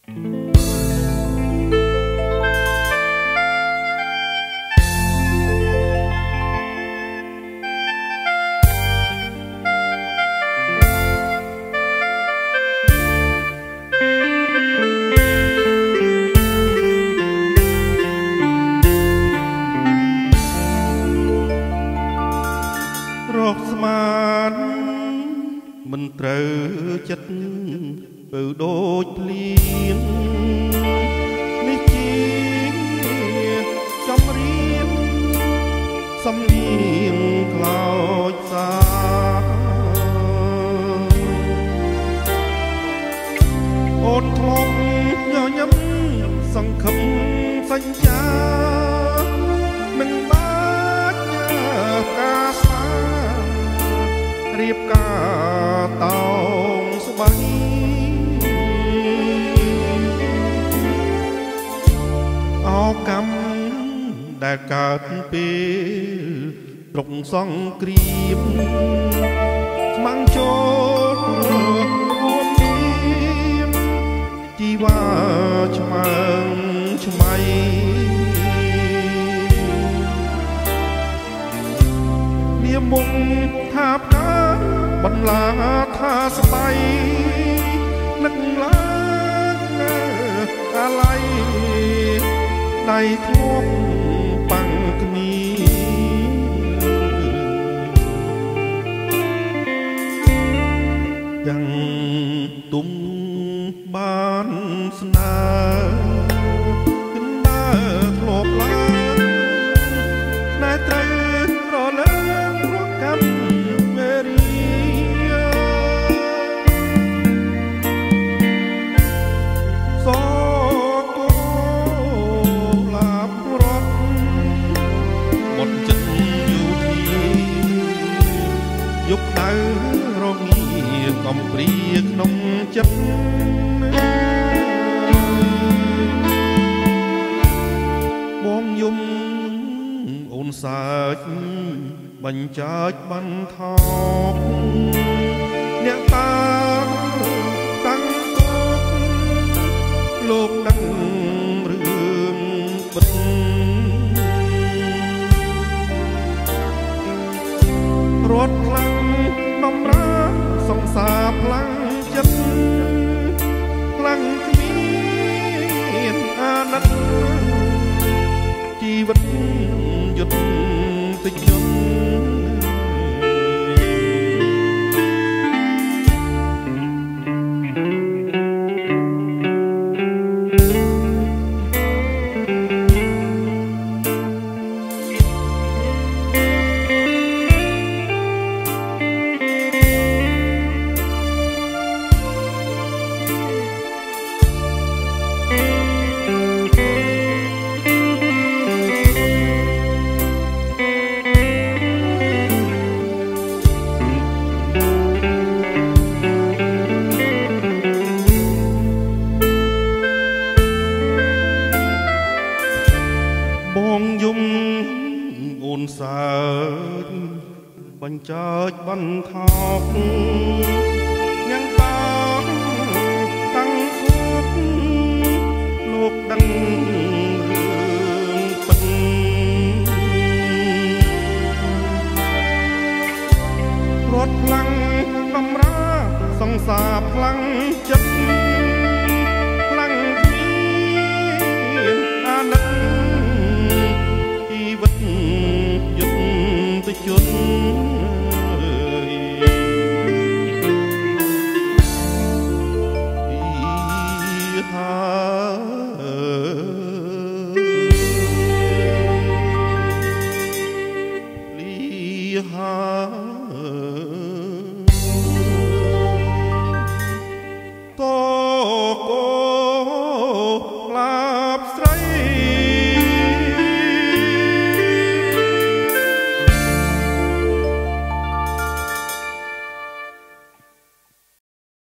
មិនត្រូវចិត្តបើដូចភ្លៀងនេះជាចំរៀងសំលៀងខ្លោចសាអូនធ្លាប់ញញឹមសង្ឃឹមសញ្ចាមិនបាច់ការសារៀបការតោងស្បៃអោកម្មដែលកើតពេលត្រកសង្គ្រាមស្មាំងចូលរួមនាមជីវ៉ាឆ្មើងឆ្មៃនាមមុខថាផ្កាបន្លាថាស្បៃនឹកឡើងអាឡ័យដៃធ្លាប់ប៉ាំងគ្នាយ៉ាងទុំបានស្នេហ៍គិនដើធ្លាប់ឡើងណែត្រូវរលើងរកកម្មវេរីសកូលាបរត់មុតចិត្តយូធីយកដៅរងាកំព្រាក្នុងចិត្តបងយំអូនសើចបញ្ចាចបន្ថោកអ្នកតាតាំងគុកលោកដឹងរឿងពិតរត់ខ្លាំងបំរើសង្សារផ្លាំងចិត្តខ្លាំងគ្មានអាណិតជីវិតយុទ្ធតិចយន្តបងយំអូនសើចបញ្ចាចបន្ថោកអ្នកតាតាំងគុកលោកដឹងរឿងពិតរត់ខ្លាំងបំរើសង្សារផ្លាំងចិត្តខ្លាំងគ្មានអាណិតជីវិតយុទ្ធជនលីហា